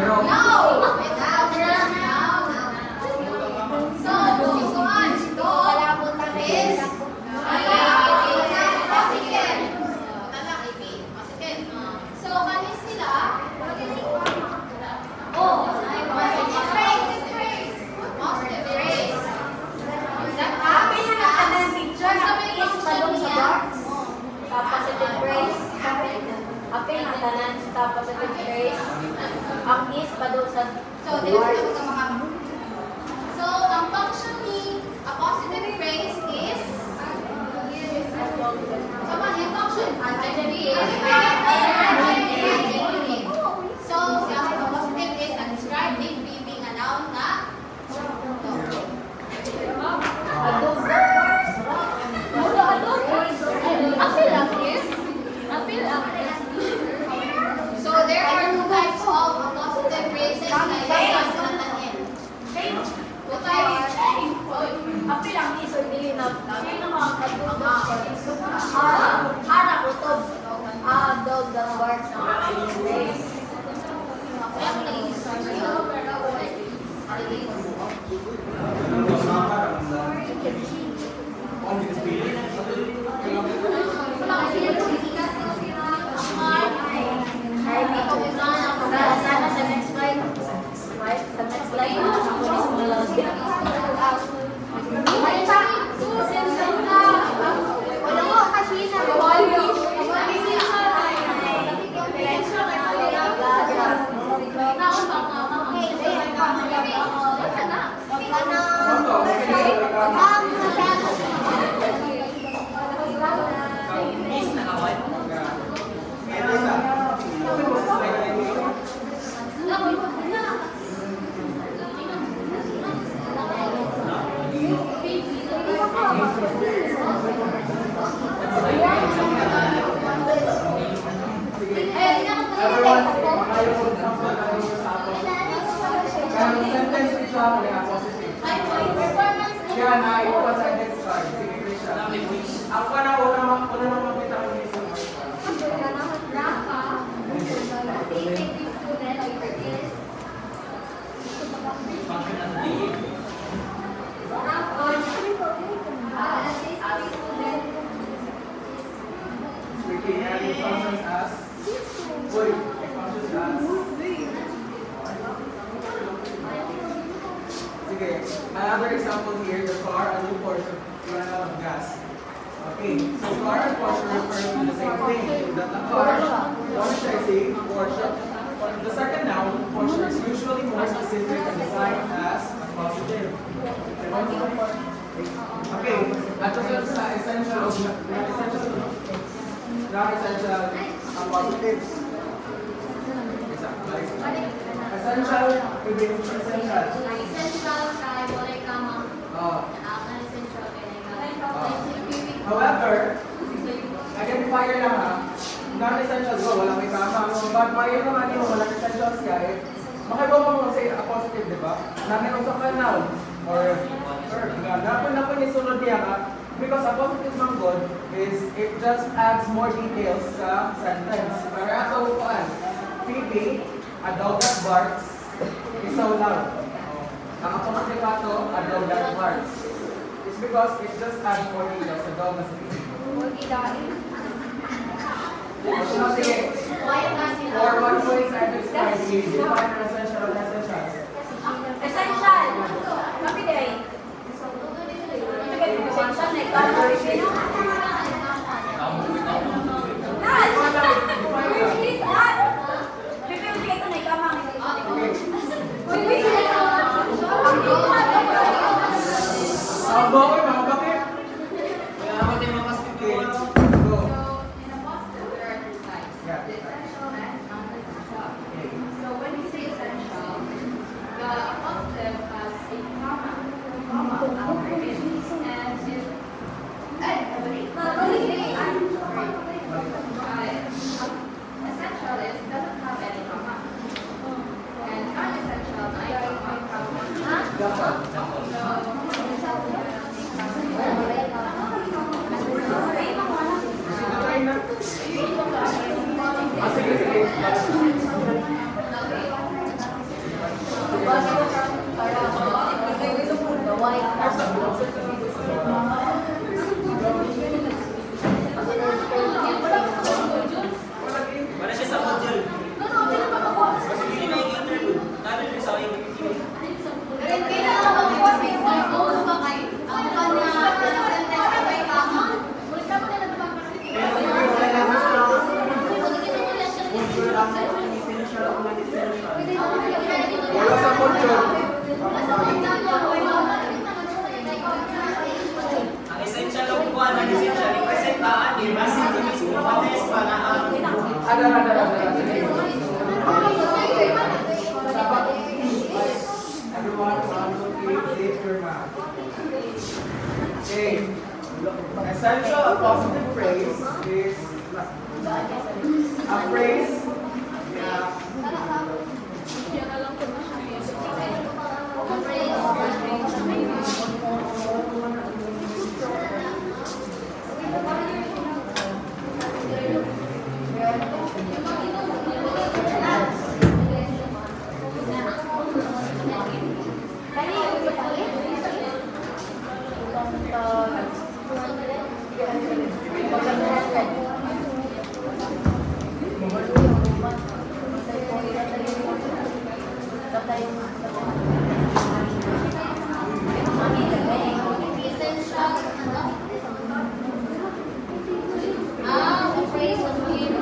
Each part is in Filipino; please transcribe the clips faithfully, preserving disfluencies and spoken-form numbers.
Another example here, the car, a new Porsche, run out of gas. Okay, so car and Porsche refer to the same thing. That the car, Porsche is a Porsche. The second noun, Porsche, is usually more specific and defined as a positive. Okay, at the essential, essential, non-essential, a positives. Essential, even essential. Essential, kaya wala kama. Oh. Non-essential, kaya However, identifier lang ha, non-essential ko, wala may kama. But may naman yung walang essential siya eh. Makagawa mo say a positive, di ba? Namin usap ka noun or verb. Dapat na po nisunod niya ha. Because a positive man good is it just adds more details sa sentence. Para ato upuan, Phoebe, a dog that barks, is so loud. Ang positive ato, a dog that barks. It's because it just adds more details sa dog na sa Phoebe. Sige. For one point I describe is define essential and essentials. Essential. Kapit eh. Essential na ikaw. Ang bakit, mga bakit? Kaya bakit yung mga kasipin? Ah, the phrase was weird.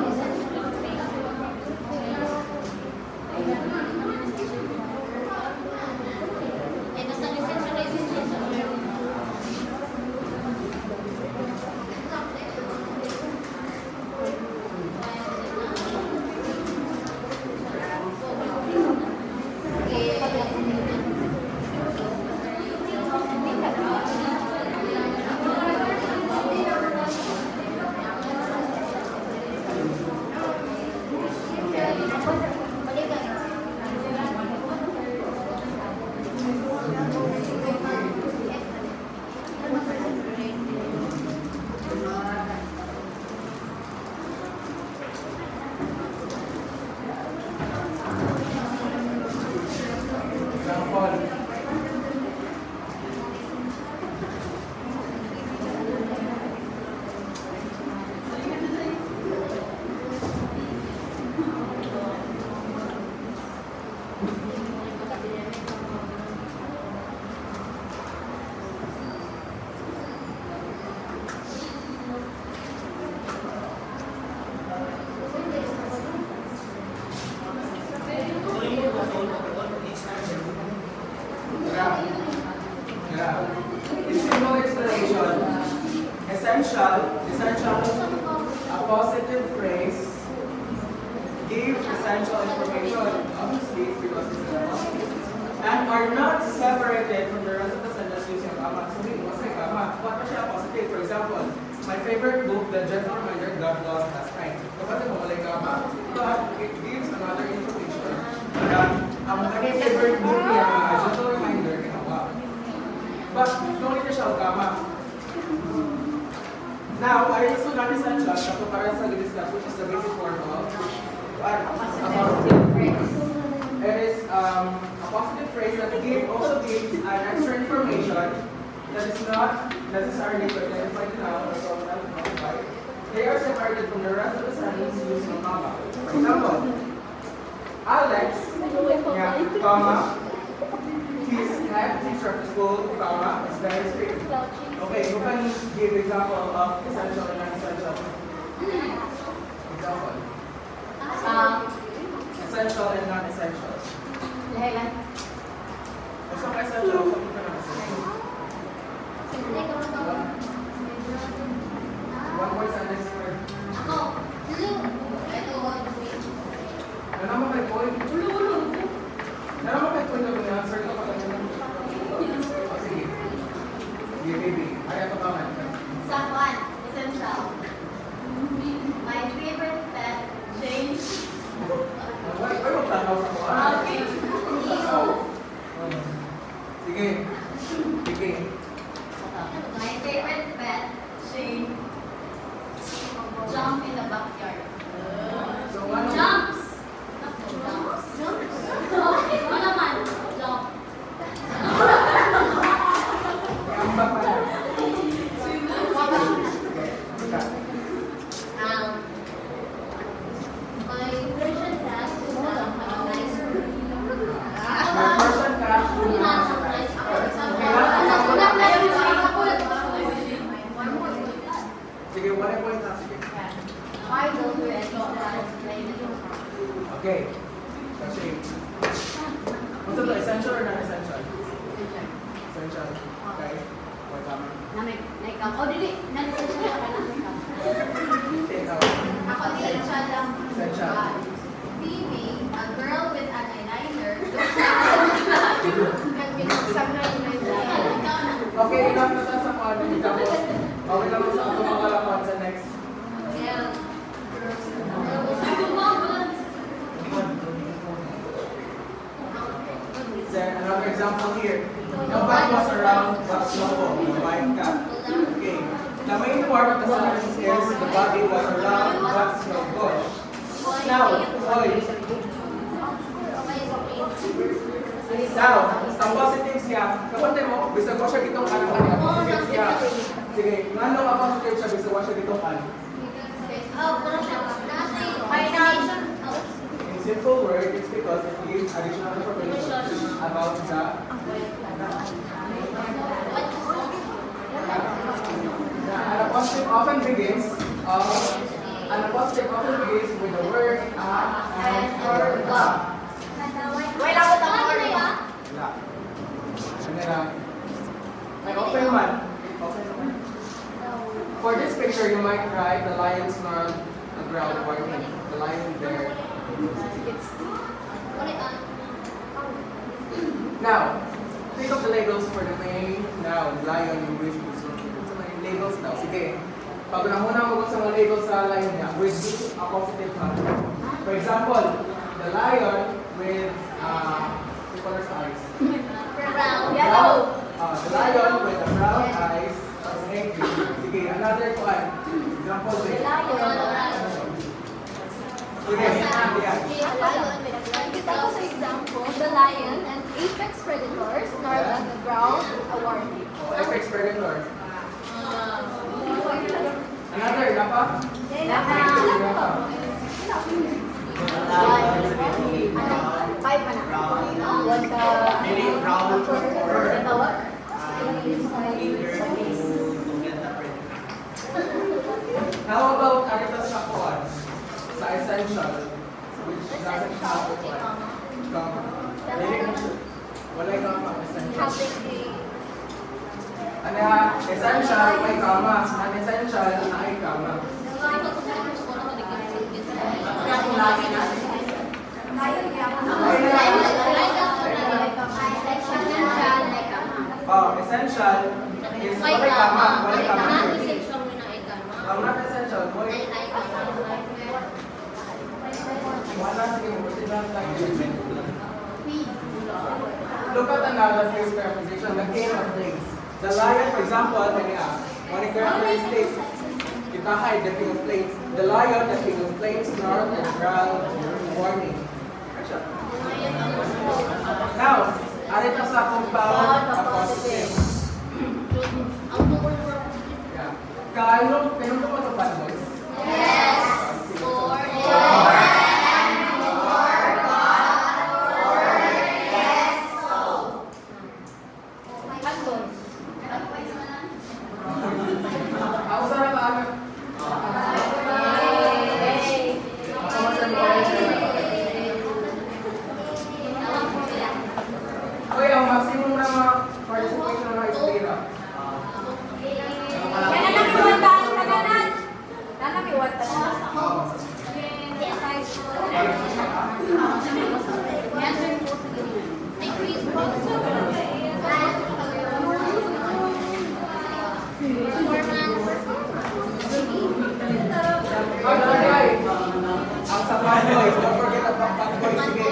Essential, essential, a positive phrase gives essential information, obviously, because it's a positive, and are not separated from the rest of the sentence using comma. So, what's a comma? What was a positive? For example, my favorite book, The Gentle Reminder, got lost last night. Kapag mo wala comma, but it gives another information that ang aking favorite book niya, A Gentle Reminder, ginawa. But, no need na siya comma. Now, I also non-essential na para sa discuss, which is the basic form of what? A positive phrase. It is um, a positive phrase that give, also gives an extra information that is not necessarily to identify the noun or so not modified. They are separated from the rest of the sentence using a comma. For example, Alex, yeah, comma, his head teacher at school, comma, is very strict. Okay, who can give example of essential and non-essential? Example. Um, Essential and non-essential. Lahilan. Gusto ka essential, gusto ka non-essential. One more sentence word. Ako. Hello. Ito. Ano mo kay point? Ulo, ulo. Ano mo kay point na answer ko pag ano? O sige. Sige, baby. Ayaw ko pa man. Someone. Essential. My favorite pet, James. Ay, ay, magtanaw sa kuha. Okay. Sige. Sige. My favorite pet, Shane. Jump in the backyard. So, ano? Jumps. Jumps. Jumps. Ano naman? Jump. Ang ba pa? Um, my Persian cat is um, a nice room. My person cash will not suffice. Sige, one point na. Sige. Why don't we explain it? Okay. Kasi, what's ito? Essential or non-essential? Essential. Okay. What tama? Na may may kam. Oh, dili. Nan-essential ka na. Ikaw. Ako di essential lang. Essential. Phoebe, a girl with an eyeliner. Nag-binuksan na yung eyeliner. Okay, enough na tayo sa kwan. Tapos, okay naman sa ako makalakon sa next. Yeah. Then, another example here. The bag was around but snowball. The white cat. Okay. The main part of the sentence is the body was around but snowball. Now, oy. Now, ang positive siya, kapante mo, bisa ko siya gitong ano kanya, positive siya. Sige, nga nung ang positive siya, bisa ko siya gitong ano. Oh, pero siya. May nation. In simple word, it's because it gives additional information about the an apostrophe often begins uh, an apostrophe often begins with the word a and or the. Wala ko tama Wala. Ano lang? May open man. Open man. For this picture, you might write the lion snarled the ground warning. The lion there. Now, think of the labels for the main noun, lion, you wish to so sa mga labels daw. Sige. Pag unang-una mo sa mga labels sa lion niya, with this a positive noun. For example, the lion with uh, two colors eyes. Brown. Yellow. Uh, the lion with the brown eyes is angry. Sige, another one. Example with The lion. Sige, yeah. Kita ko sa example, the lion and apex predators snarled at the ground, a warning. Oh, apex predator. Another, napa? Napa. Five pa na. What the... Tawag? How about aritas sa kuwan? Sa essential, which doesn't have the one. Comma. Wala yung comma, essential. Ano yan? Essential, may comma. Non-essential, ay comma. Oh, essential is wala comma. Wala comma. Ang not essential, boy. Wala sige mo, sila lang yun. Look at another phrase preposition, the game of place. The lion, for example, when you ask, when you characterize place, kita hide the king of plates. The lion, the king of plates, snarled and growled, warning. Now, arita sa compound apostrophe. Yeah. Kano, pinunto mo ito fan boys? Yes. Or Ako sarap agad. Uy, ang maximum na mga participation na istira. Yan na namiwatan ka na na. Na namiwatan na. Ang tagay! Ang sa fan boys, don't forget about fan boys. Sige.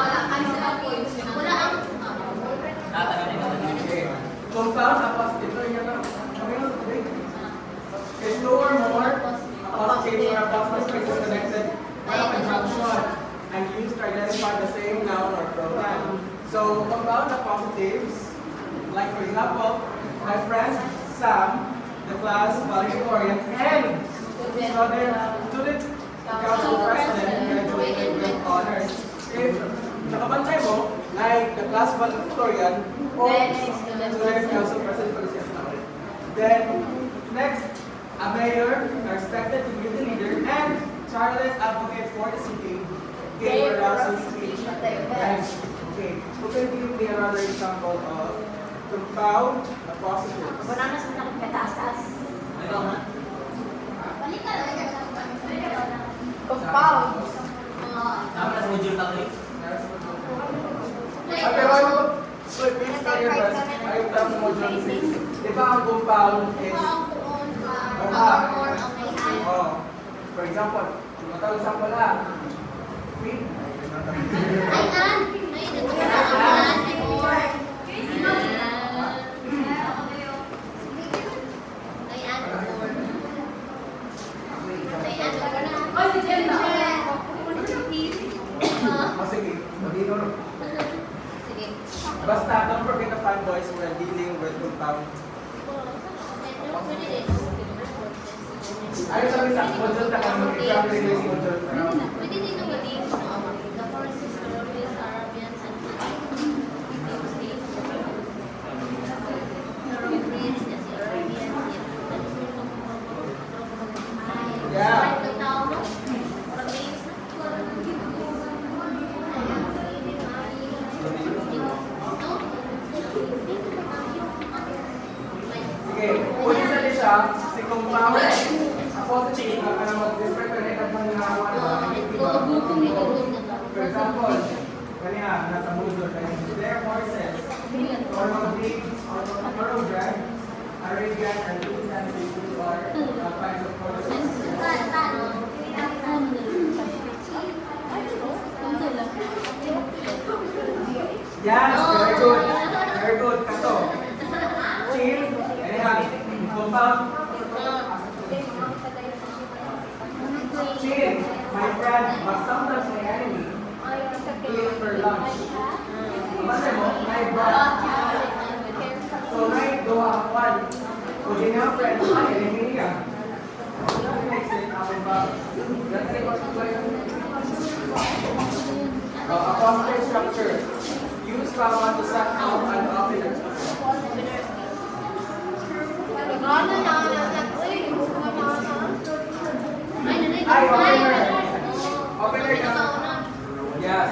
Okay. Compound apostrophe. Ito yun na. Kami na ito. Is two or more apostrophe or apostrophe is connected by a conjunction and used to identify the same noun or pronoun. So, compound apostrophes, like for example, my friend Sam, the class valedictorian, and student, student council president, graduated with honors. If nakabantay mo, like the class valedictorian or student council president, then next, a mayor are expected to be the leader and tireless advocate for the city gave a rousing speech at the event. Okay, who can give me another example of compound apostrophes? Bananas mo na kung kataas-taas. Compound. Ah, pero ano ba? Wait, please tell your best. Ayaw tayo sa module six. Di ba ang compound is oh, for example, matawag example lang. Feed. Oh, sige. Malino. Basta, don't forget the fan boys when dealing with compound. Ayaw sabi sa module na kami, example yung module. Pwede din naman din sa bawal ang positive na ka na mag-discriminate ang mga nakawa na for example, kanina, nasa mundo, therefore says, normal beings, thoroughbred, Arabian, and Lutheran species are uh, kinds of horses. Yes, very good. Very good. Kato. Chill. Ayan. Compound. Chill. My friend, but sometimes my enemy. Chill for lunch. Kasi mo, my brother. So, night, gawa one. Kung di nga friend, ay, enemy niya. That makes it ako ba? That's it. Uh, apostolic structure. Use comma to set out an operator. Ay, opener. Opener ka. Yes.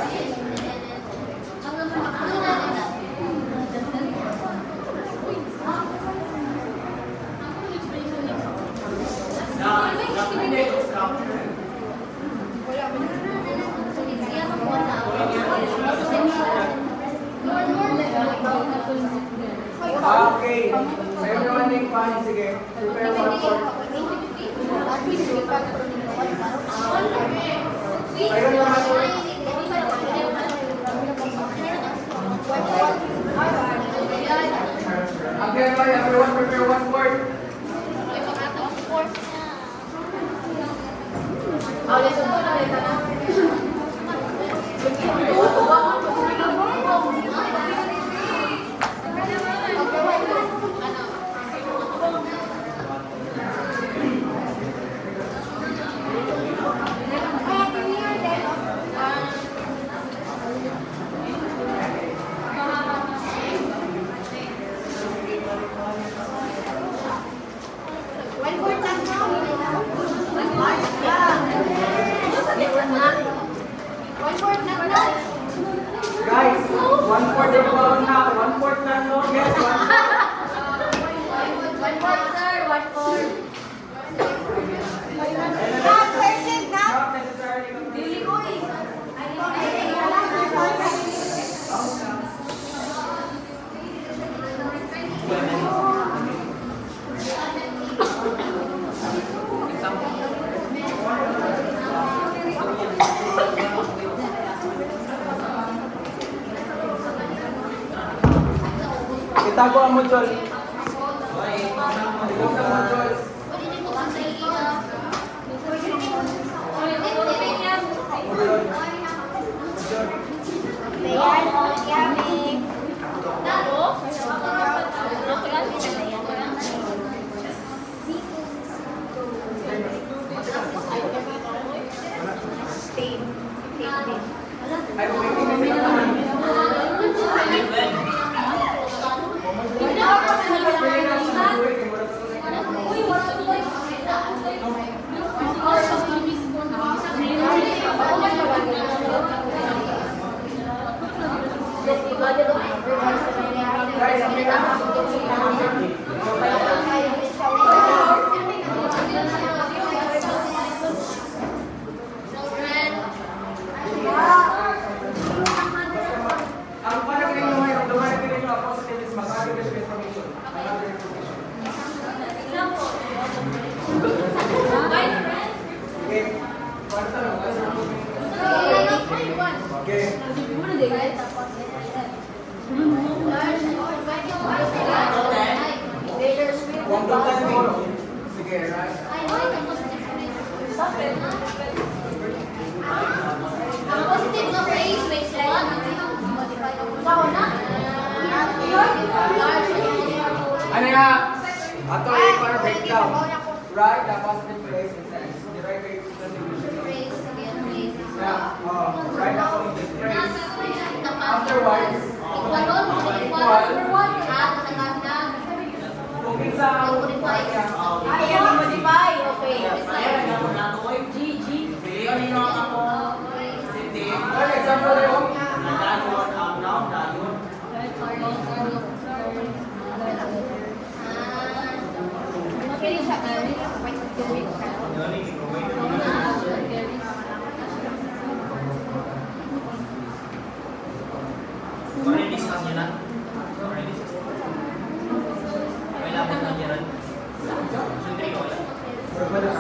Okay. So everyone make fun. Sige. Prepare one for. Ayun naman po. Again, everyone prepare one word. Guys, one fourth of the now, one fourth na no? Yes, one fourth. One fourth, sir. One fourth. Not person, not necessarily. Dili ko eh. Itago ang module. Itago ang module. Ay, wait, guys, ang ang parang rin yung mayroon, dumanak rin yung positive is mag-aggregate of information. Another information. Okay. Paano tayo? Okay. One to ten more. Sige, right? Ang positive na phrase makes one. Ano nga? Ato ay para breakdown. Right? The positive phrase is the right way to contribution. Yeah. Oh, right now the phrase. Afterwards, equal. Kung minsa ang modify niya. Ay, ang modify. Okay. G, G. Kanino ako? For example, yung Nagkaroon ang noun, dayon. Okay, siya. discuss nyo na? May labot na nyo rin? Siyempre ko wala. Pero wala.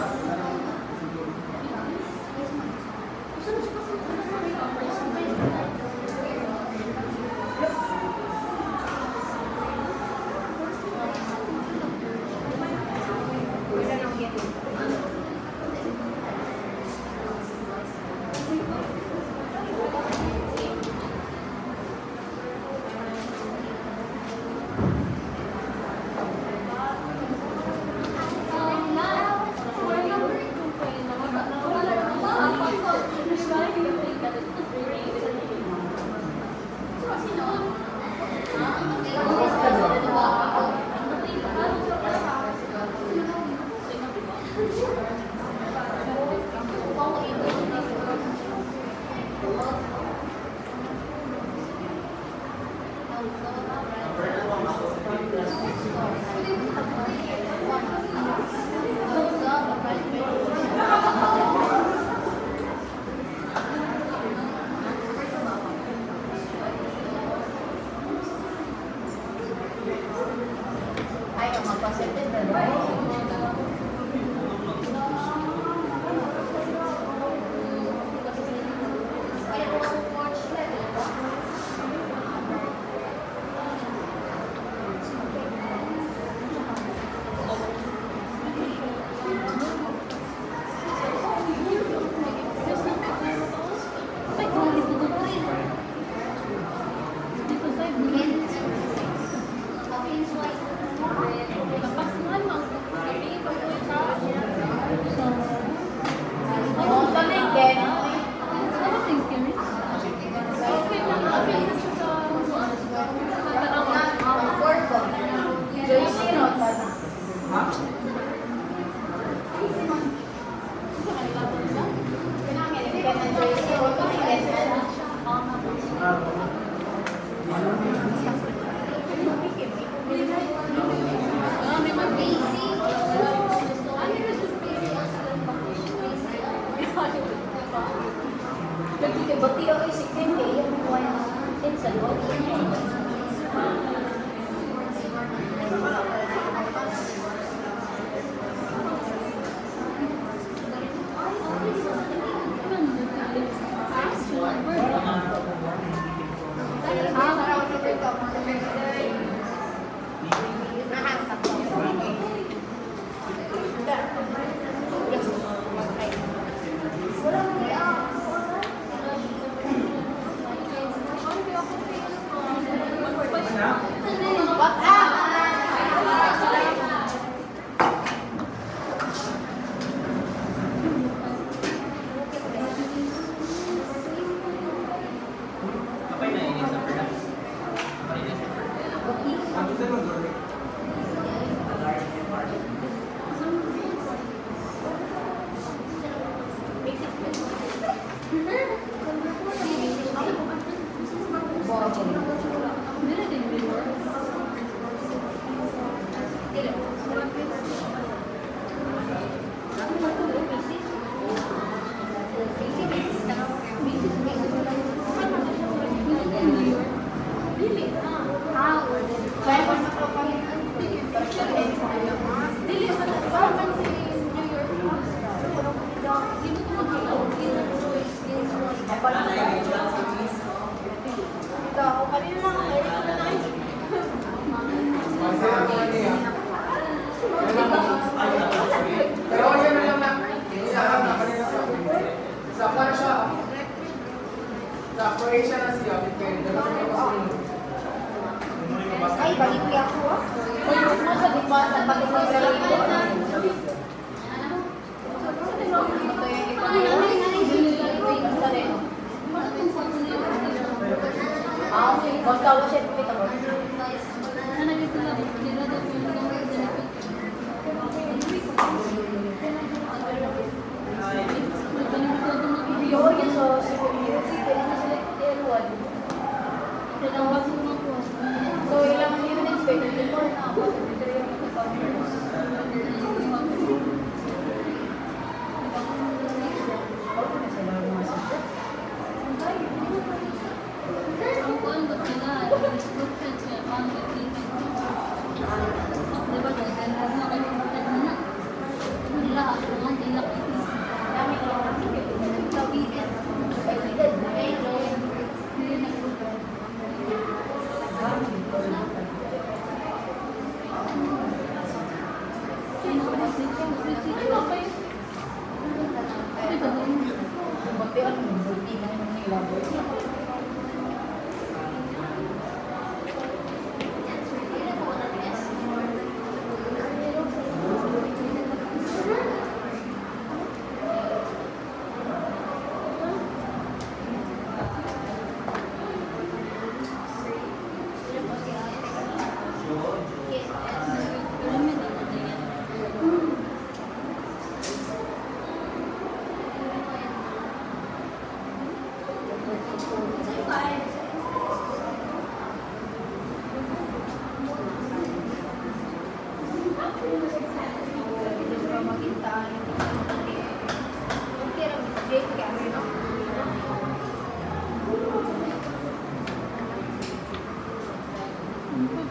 Ang kuwan ba sila?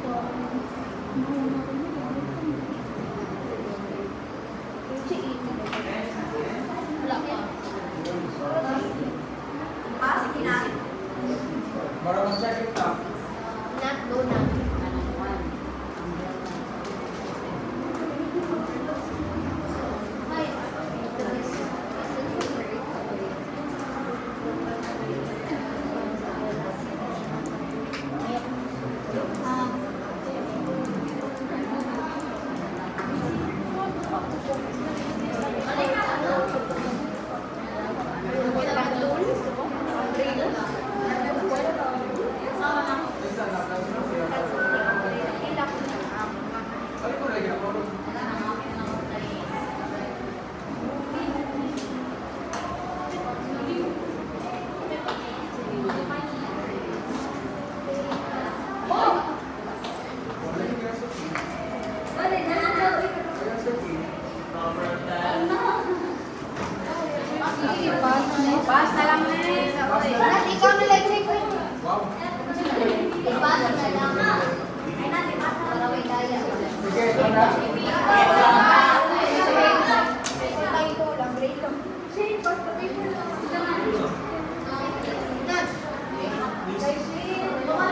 Wala ka. Ah, sige na. Para mag-check it out. Not, go na. Ano ko lagi ako? Basta lang na eh. Nat, ikaw na electric ko yun. Wow. Basta na lang. Ay, Nat, basta na lang. Daya. Sige, ito na. Tayo ko lang, break lang. Shane, basta paper lang. Nat. Kay Shane.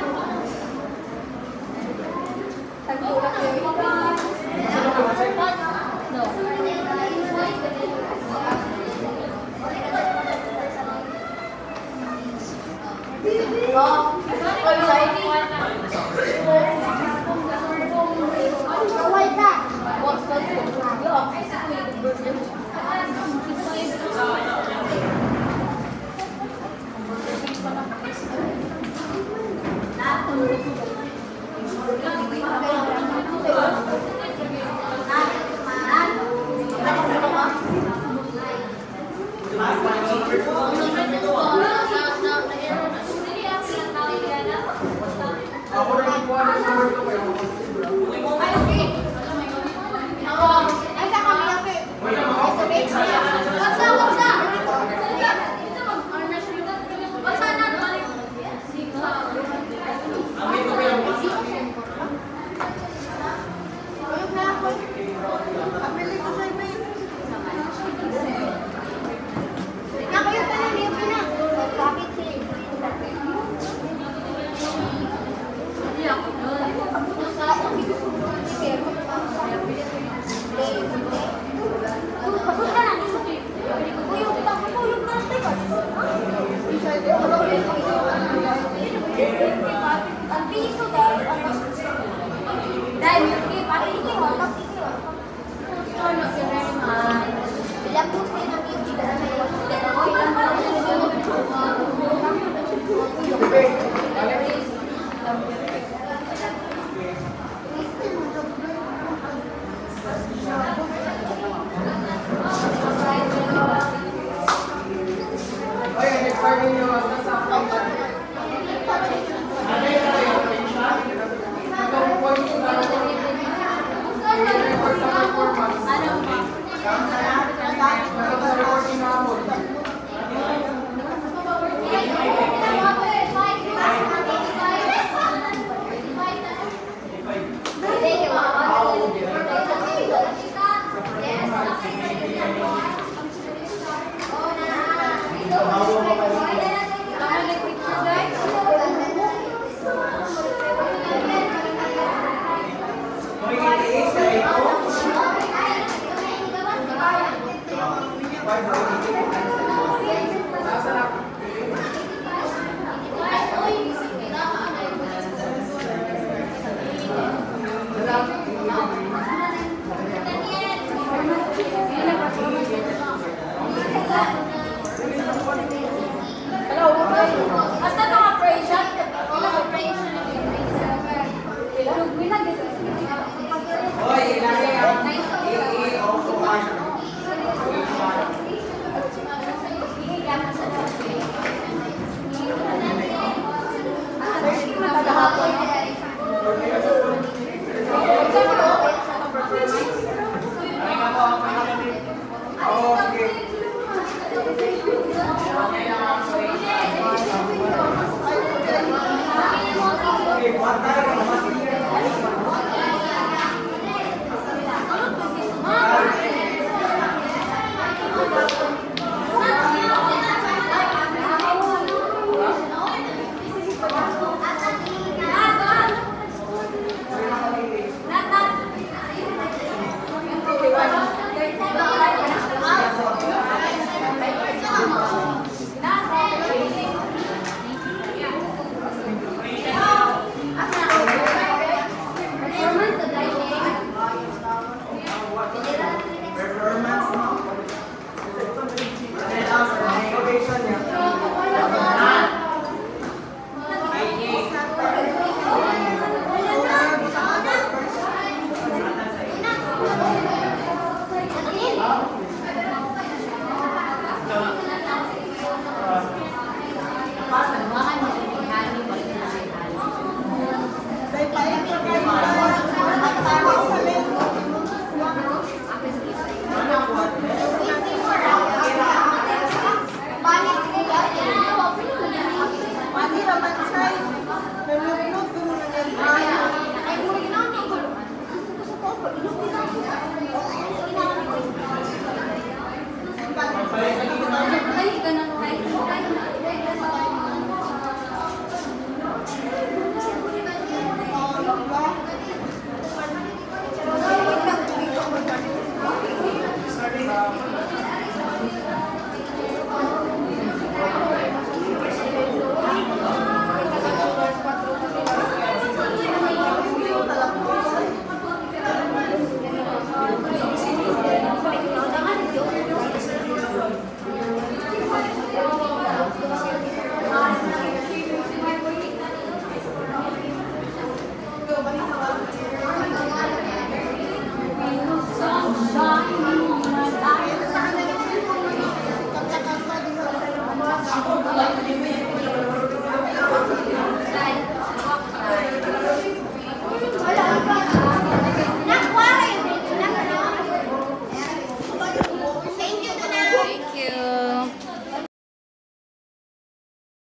Tagulak yung iba. No. Oh, kaway ka. Ako na yung kuha ng number ko kaya ako